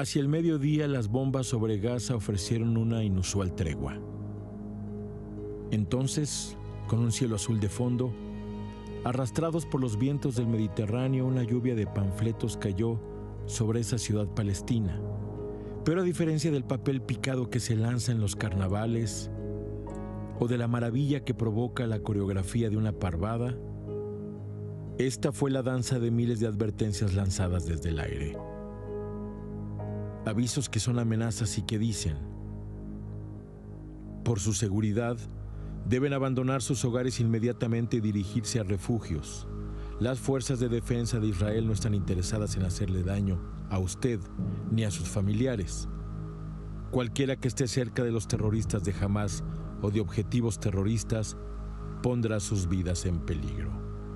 Hacia el mediodía, las bombas sobre Gaza ofrecieron una inusual tregua. Entonces, con un cielo azul de fondo, arrastrados por los vientos del Mediterráneo, una lluvia de panfletos cayó sobre esa ciudad palestina. Pero a diferencia del papel picado que se lanza en los carnavales o de la maravilla que provoca la coreografía de una parvada, esta fue la danza de miles de advertencias lanzadas desde el aire. Avisos que son amenazas y que dicen: por su seguridad, deben abandonar sus hogares inmediatamente y dirigirse a refugios. Las fuerzas de defensa de Israel no están interesadas en hacerle daño a usted ni a sus familiares. Cualquiera que esté cerca de los terroristas de Hamás o de objetivos terroristas pondrá sus vidas en peligro.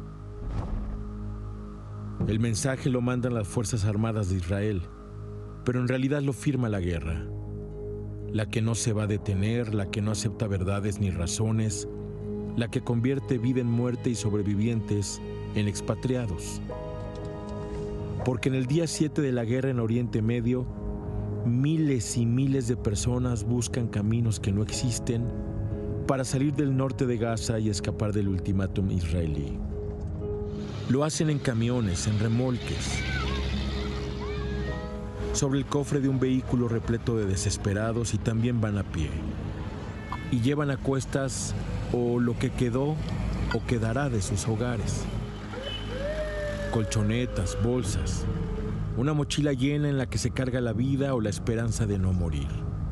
El mensaje lo mandan las Fuerzas Armadas de Israel, pero en realidad lo firma la guerra. La que no se va a detener, la que no acepta verdades ni razones, la que convierte vida en muerte y sobrevivientes en expatriados. Porque en el día 7 de la guerra en Oriente Medio, miles y miles de personas buscan caminos que no existen para salir del norte de Gaza y escapar del ultimátum israelí. Lo hacen en camiones, en remolques, sobre el cofre de un vehículo repleto de desesperados, y también van a pie. Y llevan a cuestas o lo que quedó o quedará de sus hogares. Colchonetas, bolsas, una mochila llena en la que se carga la vida o la esperanza de no morir.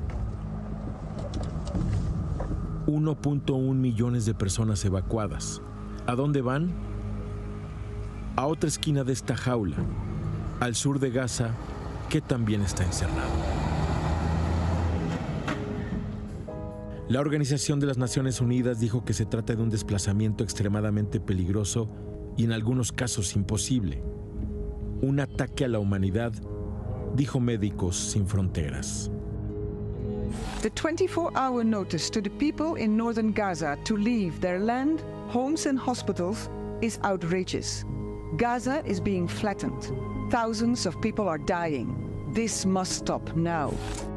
1.1 millones de personas evacuadas. ¿A dónde van? A otra esquina de esta jaula, al sur de Gaza, que también está encerrado. La Organización de las Naciones Unidas dijo que se trata de un desplazamiento extremadamente peligroso y en algunos casos imposible. Un ataque a la humanidad, dijo Médicos Sin Fronteras. The 24-hour notice to the people in northern Gaza to leave their land, homes and hospitals is outrageous. Gaza is being flattened. Thousands of people are dying. This must stop now.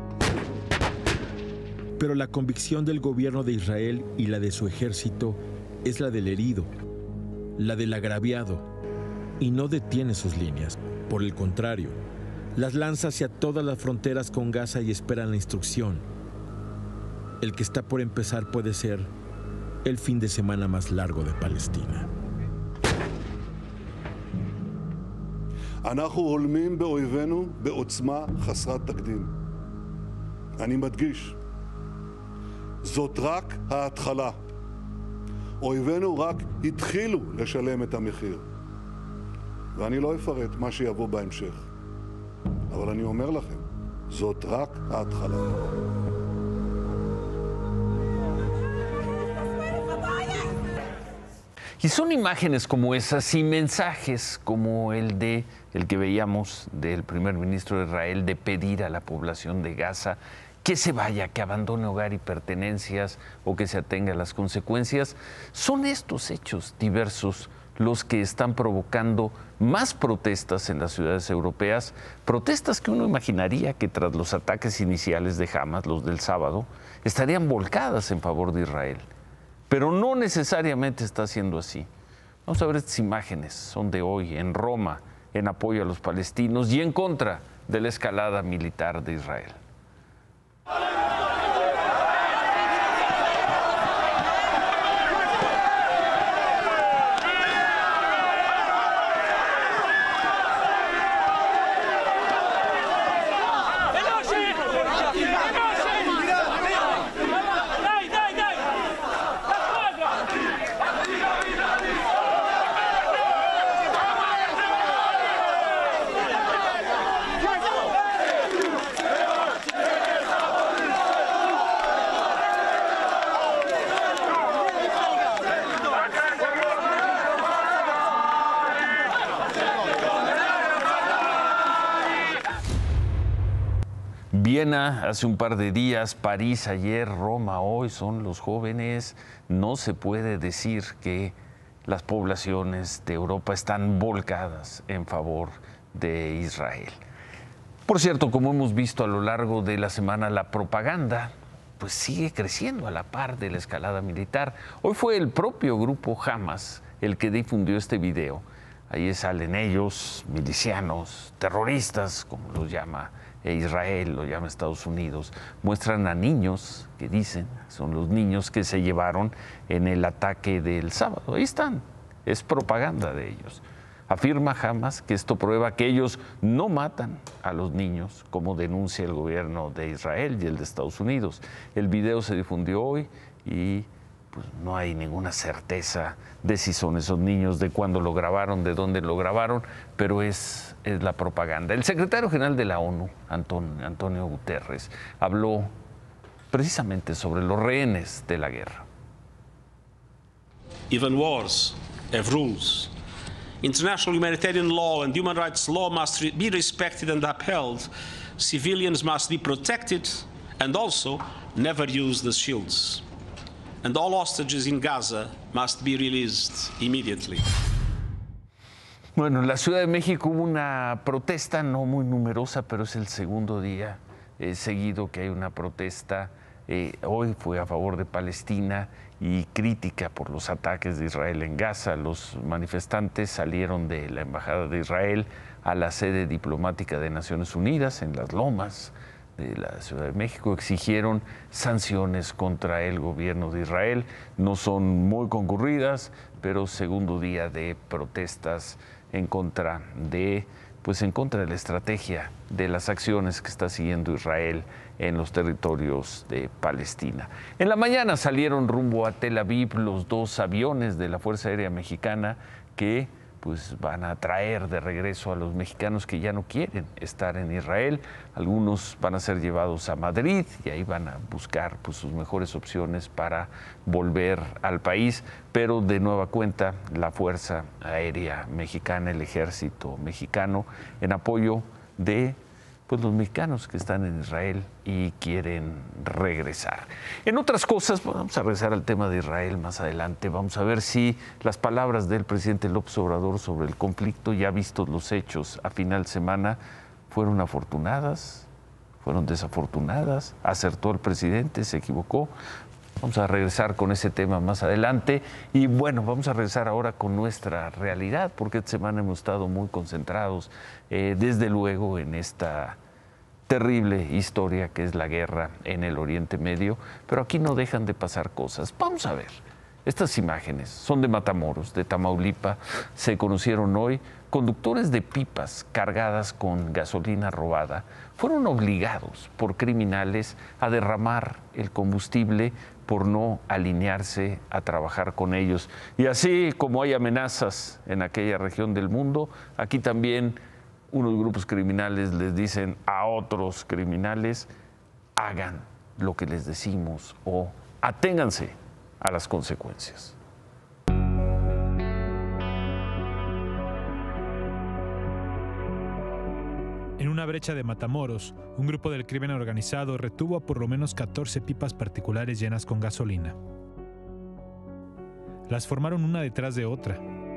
Pero la convicción del gobierno de Israel y la de su ejército es la del herido, la del agraviado, y no detiene sus líneas. Por el contrario, las lanza hacia todas las fronteras con Gaza y esperan la instrucción. El que está por empezar puede ser el fin de semana más largo de Palestina. אנחנו הולמים באויבינו בעוצמה חסרת תקדים. אני מדגיש, זאת רק ההתחלה. אויבינו רק התחילו לשלם את המחיר. ואני לא אפרט מה שיבוא בהמשך. אבל אני אומר לכם, זאת רק ההתחלה. Y son imágenes como esas y mensajes como el que veíamos del primer ministro de Israel de pedir a la población de Gaza que se vaya, que abandone hogar y pertenencias o que se atenga a las consecuencias. Son estos hechos diversos los que están provocando más protestas en las ciudades europeas, protestas que uno imaginaría que tras los ataques iniciales de Hamas, los del sábado, estarían volcadas en favor de Israel. Pero no necesariamente está siendo así. Vamos a ver estas imágenes, son de hoy, en Roma, en apoyo a los palestinos y en contra de la escalada militar de Israel. Viena hace un par de días, París ayer, Roma hoy, son los jóvenes. No se puede decir que las poblaciones de Europa están volcadas en favor de Israel. Por cierto, como hemos visto a lo largo de la semana, la propaganda pues sigue creciendo a la par de la escalada militar. Hoy fue el propio grupo Hamas el que difundió este video. Ahí salen ellos, milicianos, terroristas, como los llama Israel, lo llama Estados Unidos. Muestran a niños, que dicen, son los niños que se llevaron en el ataque del sábado. Ahí están, es propaganda de ellos. Afirma Hamas que esto prueba que ellos no matan a los niños, como denuncia el gobierno de Israel y el de Estados Unidos. El video se difundió hoy y pues no hay ninguna certeza de si son esos niños, de cuándo lo grabaron, de dónde lo grabaron, pero es la propaganda. El secretario general de la ONU, Antonio Guterres, habló precisamente sobre los rehenes de la guerra. Even wars have rules. International humanitarian law and human rights law must be respected and upheld. Civilians must be protected and also never use the shields. And all hostages in Gaza must be released immediately. Bueno, en la Ciudad de México hubo una protesta no muy numerosa, pero es el segundo día seguido que hay una protesta. Hoy fue a favor de Palestina y crítica por los ataques de Israel en Gaza. Los manifestantes salieron de la Embajada de Israel a la sede diplomática de Naciones Unidas en Las Lomas de la Ciudad de México. Exigieron sanciones contra el gobierno de Israel. No son muy concurridas, pero segundo día de protestas en contra de la estrategia de las acciones que está siguiendo Israel en los territorios de Palestina. En la mañana salieron rumbo a Tel Aviv los dos aviones de la Fuerza Aérea Mexicana que pues van a traer de regreso a los mexicanos que ya no quieren estar en Israel. Algunos van a ser llevados a Madrid y ahí van a buscar pues sus mejores opciones para volver al país, pero de nueva cuenta la Fuerza Aérea Mexicana, el Ejército Mexicano, en apoyo de pues los mexicanos que están en Israel y quieren regresar. En otras cosas, vamos a regresar al tema de Israel más adelante. Vamos a ver si las palabras del presidente López Obrador sobre el conflicto, ya vistos los hechos a final de semana, fueron afortunadas, fueron desafortunadas, acertó el presidente, se equivocó. Vamos a regresar con ese tema más adelante y bueno, vamos a regresar ahora con nuestra realidad, porque esta semana hemos estado muy concentrados, desde luego, en esta terrible historia que es la guerra en el Oriente Medio, pero aquí no dejan de pasar cosas. Vamos a ver, estas imágenes son de Matamoros, de Tamaulipas, se conocieron hoy. Conductores de pipas cargadas con gasolina robada fueron obligados por criminales a derramar el combustible por no alinearse a trabajar con ellos. Y así como hay amenazas en aquella región del mundo, aquí también unos grupos criminales les dicen a otros criminales, hagan lo que les decimos o aténganse a las consecuencias. En una brecha de Matamoros, un grupo del crimen organizado retuvo a por lo menos 14 pipas particulares llenas con gasolina. Las formaron una detrás de otra.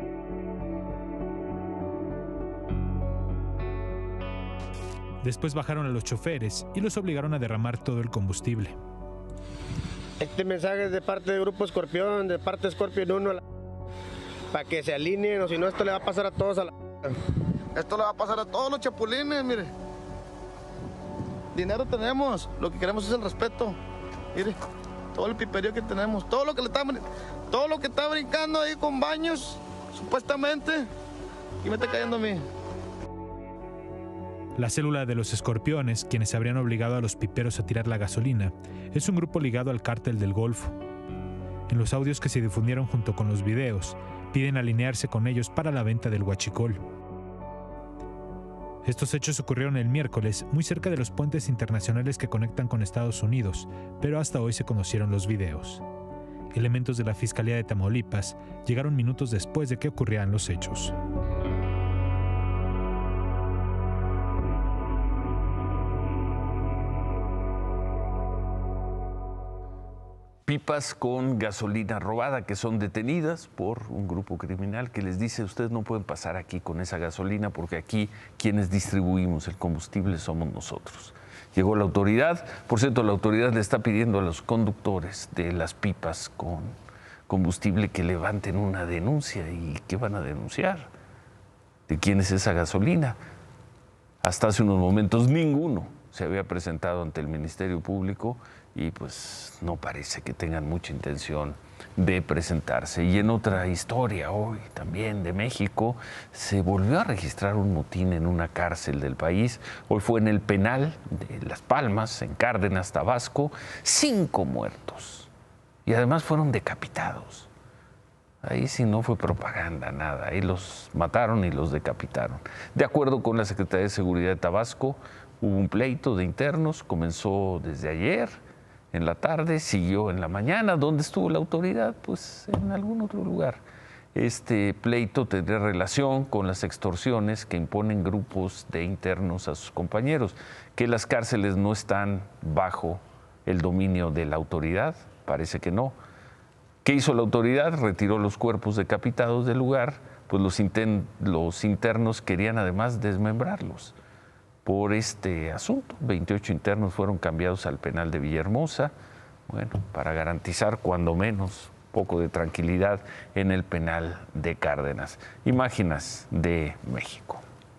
Después bajaron a los choferes y los obligaron a derramar todo el combustible. Este mensaje es de parte del Grupo Escorpión, de parte de Escorpión 1, para que se alineen, o si no esto le va a pasar a todos a la... Esto le va a pasar a todos los chapulines, mire. Dinero tenemos, lo que queremos es el respeto. Mire, todo el piperío que tenemos, todo lo que está brincando ahí con baños, supuestamente, y me está cayendo a mí. La célula de los Escorpiones, quienes habrían obligado a los piperos a tirar la gasolina, es un grupo ligado al cártel del Golfo. En los audios que se difundieron junto con los videos, piden alinearse con ellos para la venta del huachicol. Estos hechos ocurrieron el miércoles, muy cerca de los puentes internacionales que conectan con Estados Unidos, pero hasta hoy se conocieron los videos. Elementos de la Fiscalía de Tamaulipas llegaron minutos después de que ocurrieran los hechos. pipas con gasolina robada que son detenidas por un grupo criminal que les dice: ustedes no pueden pasar aquí con esa gasolina porque aquí quienes distribuimos el combustible somos nosotros. Llegó la autoridad, por cierto, la autoridad le está pidiendo a los conductores de las pipas con combustible que levanten una denuncia. ¿Y qué van a denunciar? ¿De quién es esa gasolina? Hasta hace unos momentos ninguno se había presentado ante el Ministerio Público y pues no parece que tengan mucha intención de presentarse. Y en otra historia hoy también de México, se volvió a registrar un motín en una cárcel del país. Hoy fue en el penal de Las Palmas, en Cárdenas, Tabasco, 5 muertos. Y además fueron decapitados. Ahí sí no fue propaganda, nada. Ahí los mataron y los decapitaron. De acuerdo con la Secretaría de Seguridad de Tabasco, hubo un pleito de internos, comenzó desde ayer en la tarde, siguió en la mañana. ¿Dónde estuvo la autoridad? Pues en algún otro lugar. Este pleito tendría relación con las extorsiones que imponen grupos de internos a sus compañeros, que las cárceles no están bajo el dominio de la autoridad, parece que no. ¿Qué hizo la autoridad? Retiró los cuerpos decapitados del lugar, pues los internos querían además desmembrarlos. Por este asunto, 28 internos fueron cambiados al penal de Villahermosa, bueno, para garantizar cuando menos un poco de tranquilidad en el penal de Cárdenas. Imágenes de México.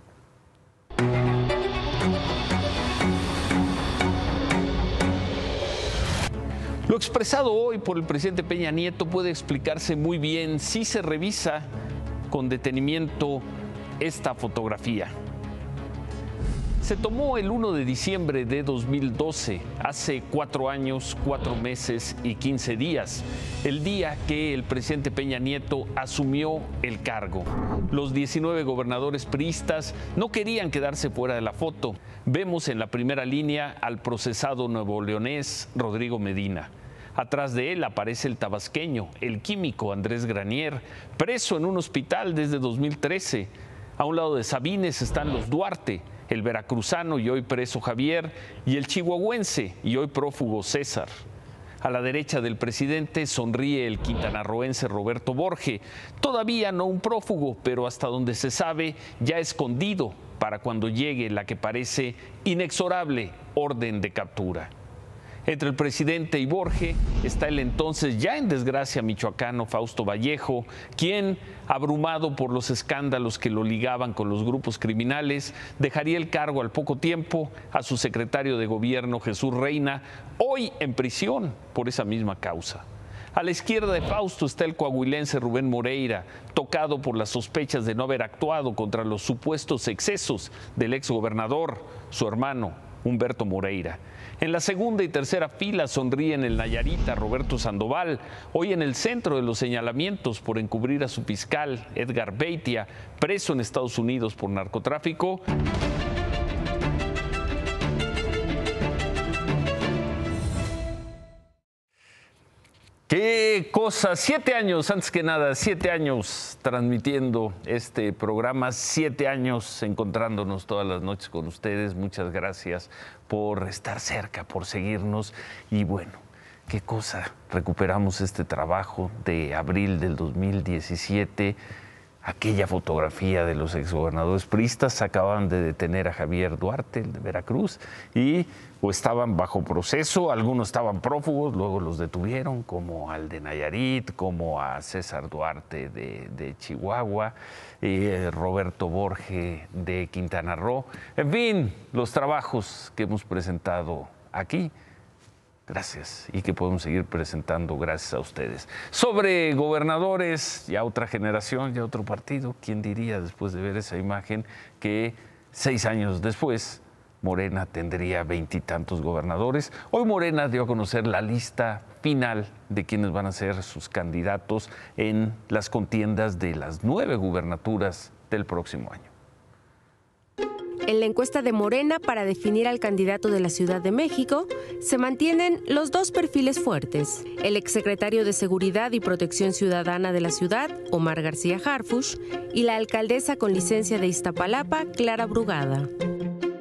Lo expresado hoy por el presidente Peña Nieto puede explicarse muy bien si se revisa con detenimiento esta fotografía. Se tomó el 1 de diciembre de 2012, hace 4 años, 4 meses y 15 días, el día que el presidente Peña Nieto asumió el cargo. Los 19 gobernadores priistas no querían quedarse fuera de la foto. Vemos en la primera línea al procesado nuevoleonés Rodrigo Medina. Atrás de él aparece el tabasqueño, el químico Andrés Granier, preso en un hospital desde 2013. A un lado de Sabines están los Duarte, el veracruzano y hoy preso Javier, y el chihuahuense y hoy prófugo César. A la derecha del presidente sonríe el quintanarroense Roberto Borge, todavía no un prófugo, pero hasta donde se sabe ya escondido para cuando llegue la que parece inexorable orden de captura. Entre el presidente y Borge está el entonces ya en desgracia michoacano Fausto Vallejo, quien, abrumado por los escándalos que lo ligaban con los grupos criminales, dejaría el cargo al poco tiempo a su secretario de gobierno Jesús Reina, hoy en prisión por esa misma causa. A la izquierda de Fausto está el coahuilense Rubén Moreira, tocado por las sospechas de no haber actuado contra los supuestos excesos del exgobernador, su hermano Humberto Moreira. En la segunda y tercera fila sonríen el nayarita Roberto Sandoval, hoy en el centro de los señalamientos por encubrir a su fiscal Edgar Beitia, preso en Estados Unidos por narcotráfico. Qué cosa, 7 años, antes que nada, 7 años transmitiendo este programa, 7 años encontrándonos todas las noches con ustedes. Muchas gracias por estar cerca, por seguirnos. Y bueno, qué cosa, recuperamos este trabajo de abril del 2017, aquella fotografía de los exgobernadores priistas. Acababan de detener a Javier Duarte, el de Veracruz, y o estaban bajo proceso, algunos estaban prófugos, luego los detuvieron, como al de Nayarit, como a César Duarte de Chihuahua, Roberto Borge de Quintana Roo. En fin, los trabajos que hemos presentado aquí. Gracias, y que podemos seguir presentando gracias a ustedes. Sobre gobernadores, ya otra generación, ya otro partido. ¿Quién diría, después de ver esa imagen, que 6 años después Morena tendría 20 y tantos gobernadores? Hoy Morena dio a conocer la lista final de quienes van a ser sus candidatos en las contiendas de las 9 gubernaturas del próximo año. En la encuesta de Morena para definir al candidato de la Ciudad de México, se mantienen los 2 perfiles fuertes. El exsecretario de Seguridad y Protección Ciudadana de la ciudad, Omar García Harfuch, y la alcaldesa con licencia de Iztapalapa, Clara Brugada.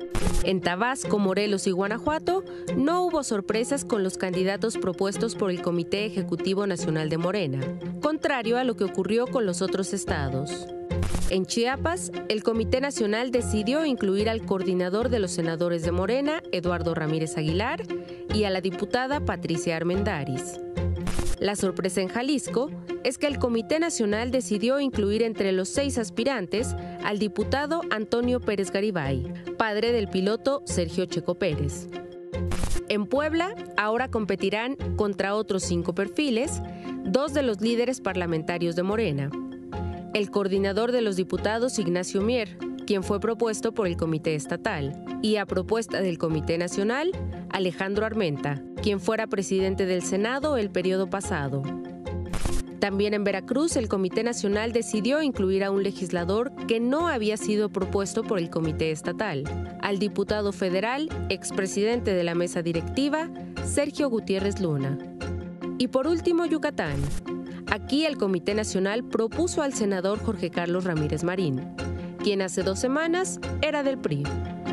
En Tabasco, Morelos y Guanajuato no hubo sorpresas con los candidatos propuestos por el Comité Ejecutivo Nacional de Morena, contrario a lo que ocurrió con los otros estados. En Chiapas, el Comité Nacional decidió incluir al coordinador de los senadores de Morena, Eduardo Ramírez Aguilar, y a la diputada Patricia Armendáriz. La sorpresa en Jalisco es que el Comité Nacional decidió incluir entre los 6 aspirantes al diputado Antonio Pérez Garibay, padre del piloto Sergio Checo Pérez. En Puebla, ahora competirán contra otros 5 perfiles, 2 de los líderes parlamentarios de Morena. El coordinador de los diputados, Ignacio Mier, quien fue propuesto por el Comité Estatal, y a propuesta del Comité Nacional, Alejandro Armenta, quien fuera presidente del Senado el periodo pasado. También en Veracruz, el Comité Nacional decidió incluir a un legislador que no había sido propuesto por el Comité Estatal, al diputado federal, expresidente de la mesa directiva, Sergio Gutiérrez Luna. Y por último, Yucatán. Aquí el Comité Nacional propuso al senador Jorge Carlos Ramírez Marín, quien hace 2 semanas era del PRI.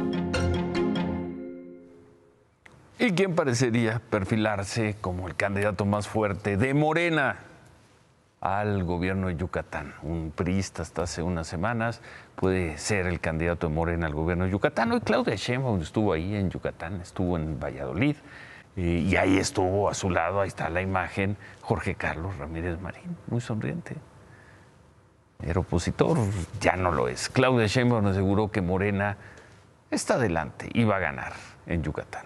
¿Y quién parecería perfilarse como el candidato más fuerte de Morena al gobierno de Yucatán? Un priista hasta hace unas semanas puede ser el candidato de Morena al gobierno de Yucatán. Hoy Claudia Sheinbaum estuvo ahí en Yucatán, estuvo en Valladolid y ahí estuvo a su lado, ahí está la imagen, Jorge Carlos Ramírez Marín, muy sonriente. Era opositor, ya no lo es. Claudia Sheinbaum aseguró que Morena está adelante y va a ganar en Yucatán.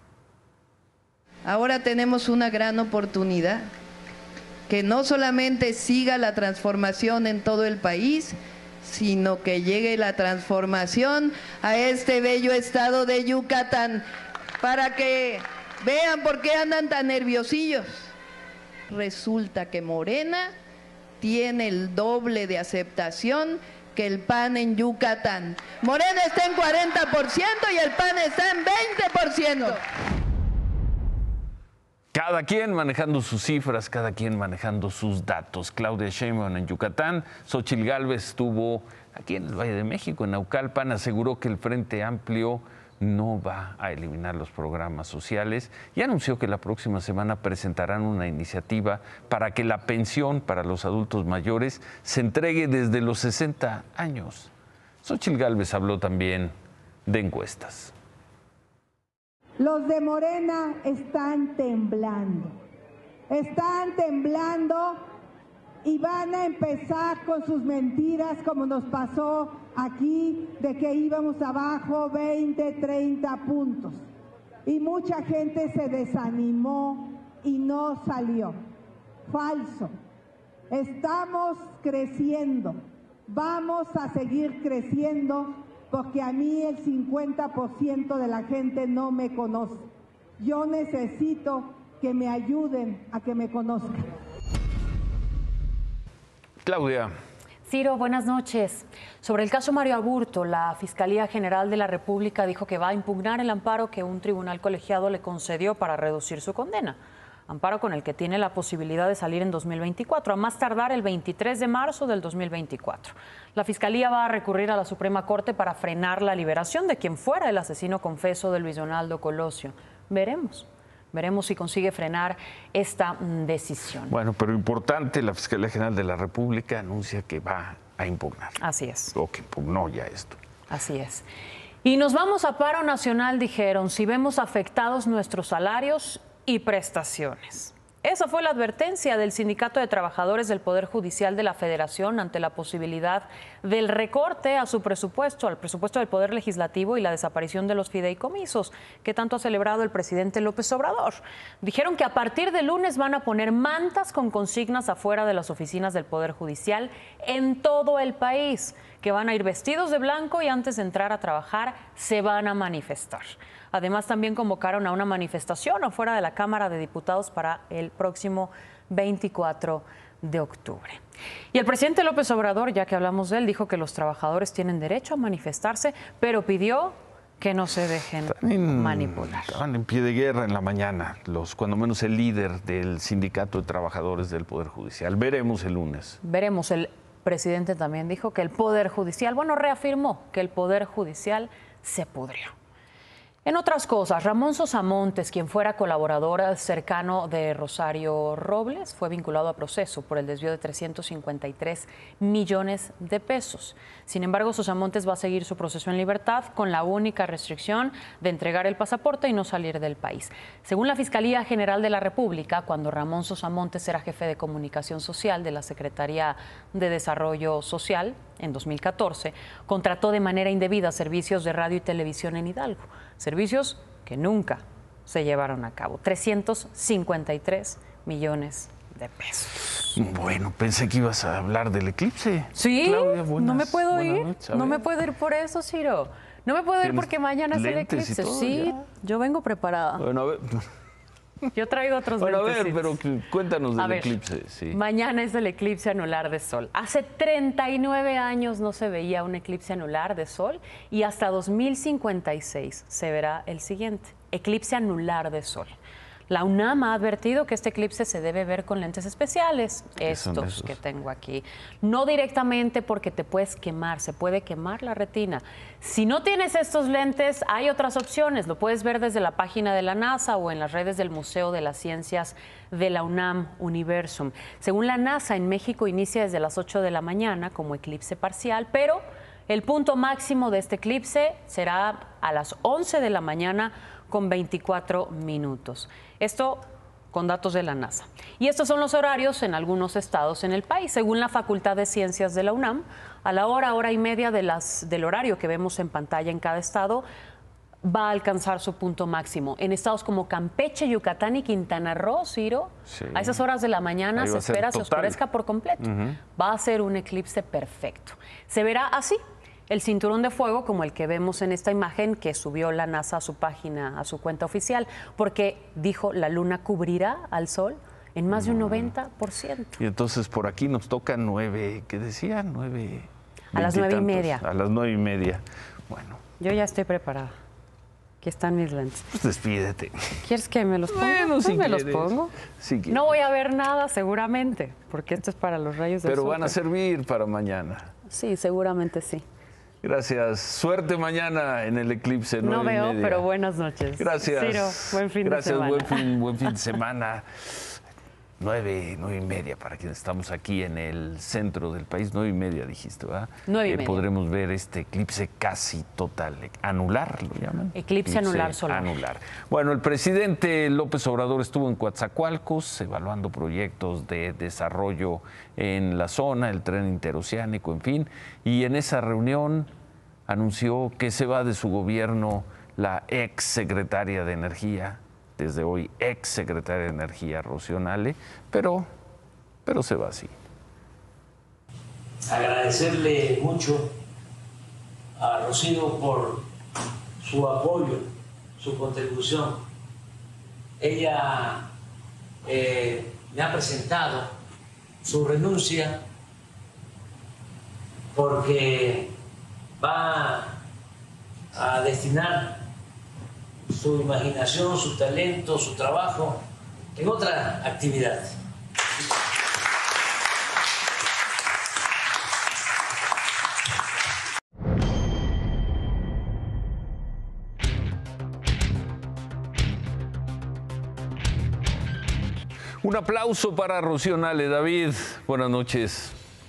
Ahora tenemos una gran oportunidad, que no solamente siga la transformación en todo el país, sino que llegue la transformación a este bello estado de Yucatán, para que vean por qué andan tan nerviosillos. Resulta que Morena tiene el doble de aceptación que el PAN en Yucatán. Morena está en 40% y el PAN está en 20%. Cada quien manejando sus cifras, cada quien manejando sus datos. Claudia Sheinbaum en Yucatán, Xóchitl Gálvez estuvo aquí en el Valle de México, en Naucalpan, aseguró que el Frente Amplio no va a eliminar los programas sociales y anunció que la próxima semana presentarán una iniciativa para que la pensión para los adultos mayores se entregue desde los 60 años. Xóchitl Gálvez habló también de encuestas. Los de Morena están temblando y van a empezar con sus mentiras como nos pasó aquí de que íbamos abajo 20, 30 puntos. Y mucha gente se desanimó y no salió. Falso. Estamos creciendo, vamos a seguir creciendo porque a mí el 50% de la gente no me conoce. Yo necesito que me ayuden a que me conozcan. Claudia. Ciro, buenas noches. Sobre el caso Mario Aburto, la Fiscalía General de la República dijo que va a impugnar el amparo que un tribunal colegiado le concedió para reducir su condena. Amparo con el que tiene la posibilidad de salir en 2024, a más tardar el 23 de marzo del 2024. La Fiscalía va a recurrir a la Suprema Corte para frenar la liberación de quien fuera el asesino confeso de Luis Donaldo Colosio. Veremos si consigue frenar esta decisión. Bueno, pero importante, la Fiscalía General de la República anuncia que va a impugnar. Así es. O que impugnó ya esto. Así es. Y nos vamos a paro nacional, dijeron, si vemos afectados nuestros salarios y prestaciones. Esa fue la advertencia del Sindicato de Trabajadores del Poder Judicial de la Federación ante la posibilidad del recorte a su presupuesto, al presupuesto del Poder Legislativo y la desaparición de los fideicomisos que tanto ha celebrado el presidente López Obrador. Dijeron que a partir de lunes van a poner mantas con consignas afuera de las oficinas del Poder Judicial en todo el país, que van a ir vestidos de blanco y antes de entrar a trabajar se van a manifestar. Además, también convocaron a una manifestación afuera de la Cámara de Diputados para el próximo 24 de octubre. Y el presidente López Obrador, ya que hablamos de él, dijo que los trabajadores tienen derecho a manifestarse, pero pidió que no se dejen manipular. Estaban en pie de guerra en la mañana, cuando menos el líder del Sindicato de Trabajadores del Poder Judicial. Veremos el lunes. Veremos. El presidente también dijo que el Poder Judicial, reafirmó que el Poder Judicial se pudrió. En otras cosas, Ramón Sosamontes, quien fuera colaborador cercano de Rosario Robles, fue vinculado a proceso por el desvío de 353 millones de pesos. Sin embargo, Sosamontes va a seguir su proceso en libertad con la única restricción de entregar el pasaporte y no salir del país. Según la Fiscalía General de la República, cuando Ramón Sosamontes era jefe de comunicación social de la Secretaría de Desarrollo Social en 2014, contrató de manera indebida servicios de radio y televisión en Hidalgo. Servicios que nunca se llevaron a cabo. 353 millones de pesos. Bueno, pensé que ibas a hablar del eclipse. Sí, Claudia, no me puedo ir. noches, No me puedo ir por eso, Ciro. No me puedo ir porque mañana es el eclipse. Todo, sí, ya. Yo vengo preparada. Bueno, a ver. Yo traigo otros Bueno, a ver, lentecitos. pero cuéntanos A del ver, eclipse. Sí. Mañana es el eclipse anular de sol. Hace 39 años no se veía un eclipse anular de sol y hasta 2056 se verá el siguiente, eclipse anular de sol. La UNAM ha advertido que este eclipse se debe ver con lentes especiales, estos que tengo aquí. No directamente porque te puedes quemar, se puede quemar la retina. Si no tienes estos lentes, hay otras opciones. Lo puedes ver desde la página de la NASA o en las redes del Museo de las Ciencias de la UNAM Universum. Según la NASA, en México inicia desde las 8 de la mañana como eclipse parcial, pero el punto máximo de este eclipse será a las 11 de la mañana con 24 minutos. Esto con datos de la NASA. Y estos son los horarios en algunos estados en el país. Según la Facultad de Ciencias de la UNAM, a la hora y media del horario que vemos en pantalla en cada estado, va a alcanzar su punto máximo. En estados como Campeche, Yucatán y Quintana Roo, Ciro, Sí. a esas horas de la mañana Ahí se va a ser espera se total. oscurezca por completo. Va a ser un eclipse perfecto. Se verá así. El cinturón de fuego, como el que vemos en esta imagen que subió la NASA a su página, a su cuenta oficial, porque dijo la luna cubrirá al sol en más de un 90%. Y entonces por aquí nos toca 9, ¿qué decía? 9. A las 9:30. A las 9:30. Bueno, Yo ya estoy preparada. Aquí están mis lentes. pues despídete. ¿Quieres que me los ponga? Bueno, Pues si me los quieres. pongo. Si quieres. No voy a ver nada seguramente, porque esto es para los rayos del Pero sol. van a servir para mañana. Sí, seguramente sí. Gracias. Suerte mañana en el eclipse. No 9:30. veo, pero buenas noches. Gracias. Ciro, buen fin de semana. Gracias, buen fin de semana. 9:30 para quienes estamos aquí en el centro del país. 9:30 dijiste, ¿verdad? 9:30. Podremos ver este eclipse casi total. Anular, ¿lo llaman? Eclipse anular solar. Anular. Bueno, el presidente López Obrador estuvo en Coatzacoalcos evaluando proyectos de desarrollo en la zona, el tren interoceánico, en fin. Y en esa reunión anunció que se va de su gobierno la ex secretaria de Energía, desde hoy ex secretaria de Energía, Rocío Nale, pero se va así. Agradecerle mucho a Rocío por su apoyo, su contribución. Ella me ha presentado su renuncia porque va a destinar su imaginación, su talento, su trabajo en otra actividad. Un aplauso para Rocío Nale. David, buenas noches.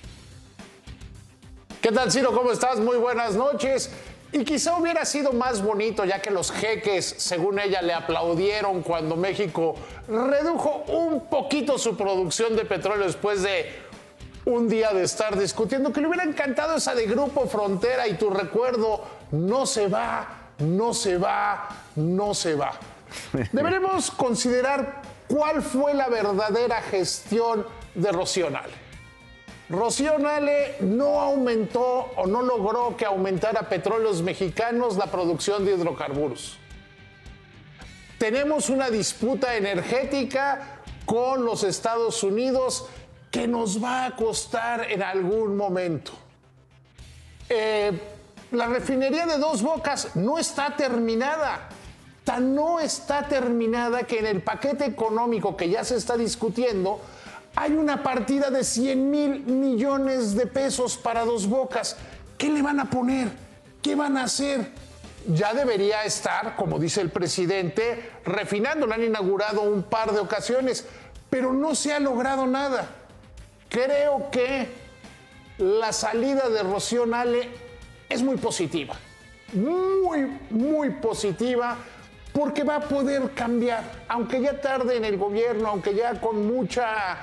¿Qué tal, Ciro? ¿Cómo estás? Muy buenas noches. Y quizá hubiera sido más bonito, ya que los jeques, según ella, le aplaudieron cuando México redujo un poquito su producción de petróleo después de un día de estar discutiendo, que le hubiera encantado esa de Grupo Frontera y tu recuerdo no se va, no se va, no se va. Deberemos considerar cuál fue la verdadera gestión de Rocío Nale. Rocío Nale no aumentó o no logró que aumentara Petróleos Mexicanos la producción de hidrocarburos. Tenemos una disputa energética con los Estados Unidos que nos va a costar en algún momento. La refinería de Dos Bocas no está terminada. Tan no está terminada que en el paquete económico que ya se está discutiendo hay una partida de 100,000 millones de pesos para Dos Bocas. ¿Qué le van a poner? ¿Qué van a hacer? ya debería estar, como dice el presidente, refinando. Lo han inaugurado un par de ocasiones, pero no se ha logrado nada. Creo que la salida de Rocío Nale es muy positiva, muy positiva, porque va a poder cambiar, aunque ya tarde en el gobierno, aunque ya con mucha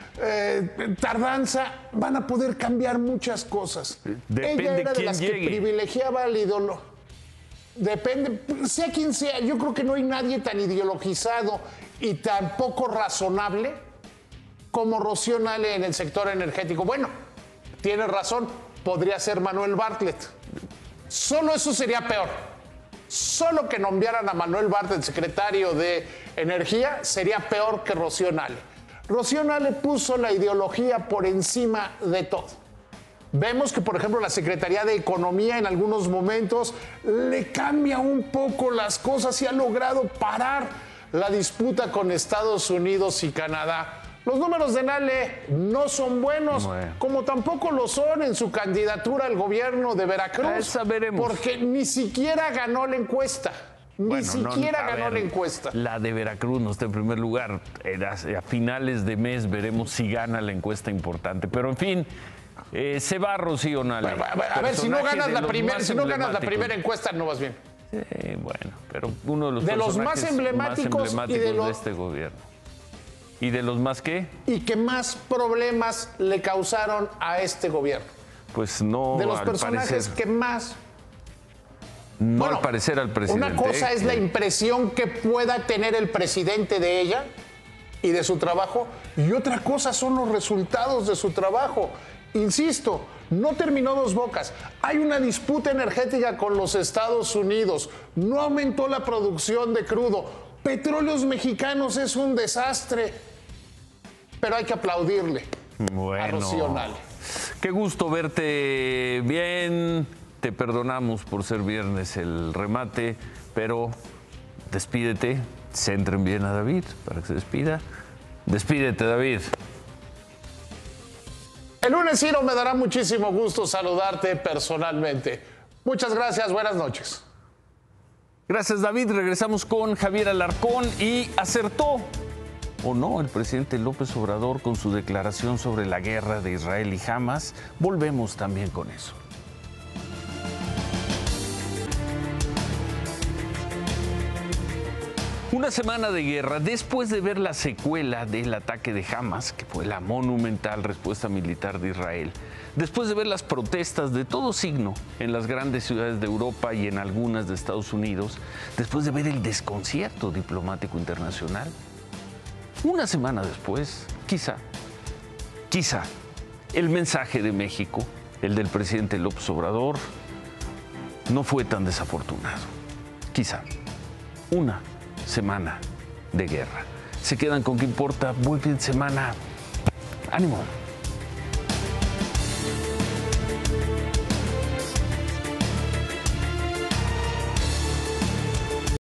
tardanza, van a poder cambiar muchas cosas. Depende Ella era de quién las llegue. que privilegiaba al ídolo. Depende, sea quien sea, yo creo que no hay nadie tan ideologizado y tan poco razonable como Rocío Nale en el sector energético. Bueno, tiene razón, podría ser Manuel Bartlett. Solo eso sería peor. Solo que nombraran a Manuel Bartlett secretario de Energía sería peor que Rocío Nale. Rocío Nale puso la ideología por encima de todo. Vemos que, por ejemplo, la Secretaría de Economía en algunos momentos le cambia un poco las cosas y ha logrado parar la disputa con Estados Unidos y Canadá. Los números de Nale no son buenos, como tampoco lo son en su candidatura al gobierno de Veracruz. Esa veremos. Porque ni siquiera ganó la encuesta. Ni siquiera ganó la encuesta. La de Veracruz no está en primer lugar. A finales de mes veremos si gana la encuesta importante. Pero en fin, se va Rocío Nale. A ver, si no ganas la primera encuesta, no vas bien. Bueno, pero uno de los más personajes emblemáticos de este gobierno. ¿Y de los más qué? Y que más problemas le causaron a este gobierno. Pues no, de los personajes que más... No, bueno, al parecer al presidente. Una cosa es la impresión que pueda tener el presidente de ella y de su trabajo, y otra cosa son los resultados de su trabajo. Insisto, no terminó Dos Bocas. Hay una disputa energética con los Estados Unidos. No aumentó la producción de crudo. Petróleos Mexicanos es un desastre. Pero hay que aplaudirle a Rocío Nale. Qué gusto verte bien. Te perdonamos por ser viernes el remate, pero despídete. Centren bien a David para que se despida. Despídete, David. El lunes, Ciro, me dará muchísimo gusto saludarte personalmente. Muchas gracias, buenas noches. Gracias, David. Regresamos con Javier Alarcón y acertó o no el presidente López Obrador con su declaración sobre la guerra de Israel y Hamas. Volvemos también con eso. Una semana de guerra después de ver la secuela del ataque de Hamas, que fue la monumental respuesta militar de Israel, después de ver las protestas de todo signo en las grandes ciudades de Europa y en algunas de Estados Unidos, después de ver el desconcierto diplomático internacional, una semana después, quizá, el mensaje de México, el del presidente López Obrador, no fue tan desafortunado. Quizá. Una semana de guerra. Se quedan con qué importa. Buen fin de semana. Ánimo.